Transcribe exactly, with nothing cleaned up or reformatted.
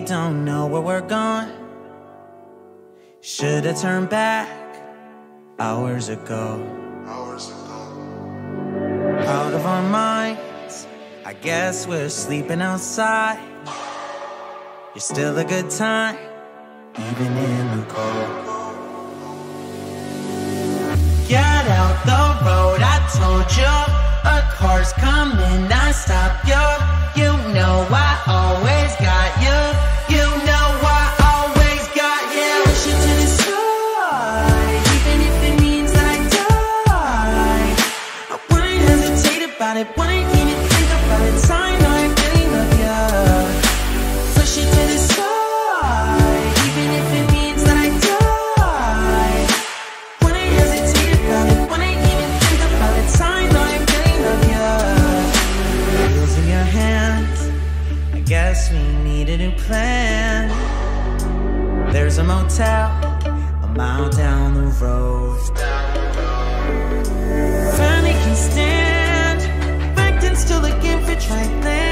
don't know where we're going. Should've turned back hours ago. Hours ago. Out of our minds, I guess we're sleeping outside. You're still a good time, even in the cold. Get out the road, I told you. A car's coming, I stop you. You know I always got you. You know I always got you. Push you to the side, even if it means I die. I wouldn't hesitate about it, wouldn't even think about it. I know I really love you. Push you to the side, even if it means that I die. Wouldn't hesitate about it, wouldn't even think about it. I know I really love you. Wheels in your hands, I guess we need a new plan. There's a motel a mile down the road. Finally can stand, back then still looking for dry land.